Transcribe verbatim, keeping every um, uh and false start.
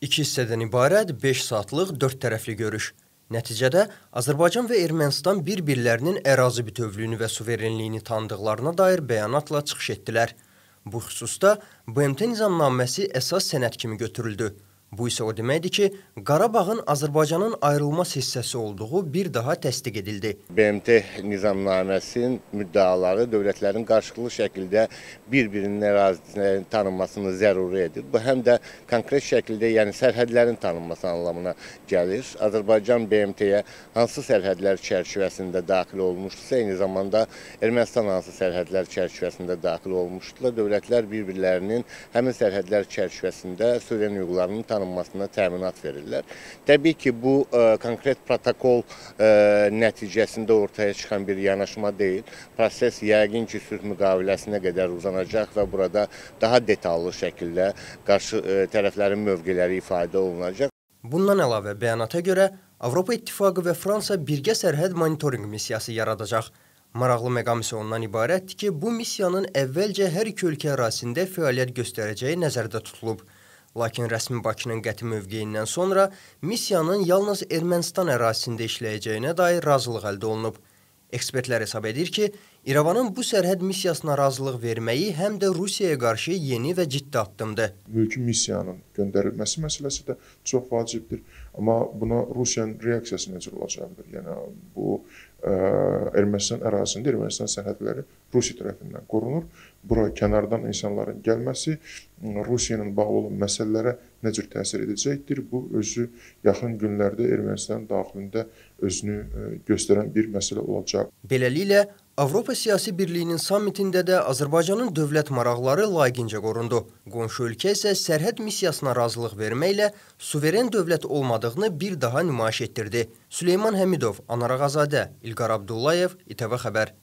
İki hissədən ibarət beş saatlıq dörd tərəfli görüş. Nəticədə Azərbaycan və Ermənistan bir-birlərinin ərazi bütövlüyünü və suverenliyini tanıdıqlarına dair bəyanatla çıxış etdilər. Bu xüsusda B M T nizamnaməsi əsas sənəd kimi götürüldü. Bu isə o deməkdir ki, Qarabağın Azərbaycanın ayrılmaz hissəsi olduğu bir daha təsdiq edildi. B M T nizamnaməsinin müddaaları dövlətlərin qarşılıqlı şəkildə bir-birinin ərazilərini tanınmasını zəruri edir. Bu həm də konkret şəkildə, yəni sərhədlərin tanınması anlamına gəlir. Azərbaycan B M T-yə hansı sərhədlər çərçivəsində daxil olmuşdursa, eyni zamanda Ermənistan hansı sərhədlər çərçivəsində daxil olmuşdurlar. Dövlətlər bir-birlərinin həmin sərhədlər çərçivəsində suveren hüquqlarının tanınmasını tanınmasına təminat verirlər. Təbii ki, bu ə, konkret protokol ə, nəticəsində ortaya çıxan bir yanaşma deyil. Proses yəqin ki, sülh müqaviləsinə qədər uzanacaq və burada daha detallı şəkildə qarşı ə, tərəflərin mövqeləri ifadə olunacaq. Bundan əlavə bəyanata görə Avropa İttifaqı və Fransa birgə sərhəd monitorinq missiyası yaradacaq. Maraqlı məqam isə ondan ibarətdir ki, bu missiyanın əvvəlcə hər iki ölkə ərazisində fəaliyyət göstərəcəyi nəzərdə tutulub. Lakin rəsmi Bakının qəti mövqeyindən sonra missiyanın yalnız Ermənistan ərazisində işləyəcəyinə dair razılıq əldə olunub. Ekspertlər hesab edir ki, İrəvanın bu sərhəd missiyasına razılıq verməyi həm də Rusiyaya qarşı yeni və ciddi addımdır. Mülki missiyanın göndərilməsi məsələsi də çox vacibdir. Amma buna Rusiyanın reaksiyası necə olacaqdır? Yəni, bu ə, Ermənistan ərazisində Ermənistan sərhədləri Rusiya tərəfindən qorunur. Bura kənardan insanların gəlməsi Rusiyanın bağlı olan məsələlərə nə cür təsir edəcəkdir? Bu, özü yaxın günlərdə Ermənistan daxilində özünü ə, göstərən bir məsələ olacaq. Beləliklə, Avropa Siyasi Birliyinin sammitində də Azərbaycanın dövlət maraqları layiqincə qorundu. Qonşu ölkə isə sərhəd missiyasına razılıq verməklə suveren dövlət olmadığını bir daha nümayiş etdirdi. Süleyman Həmidov, Anar Ağazadə, İlqar Abdullayev, İTV Xəbər.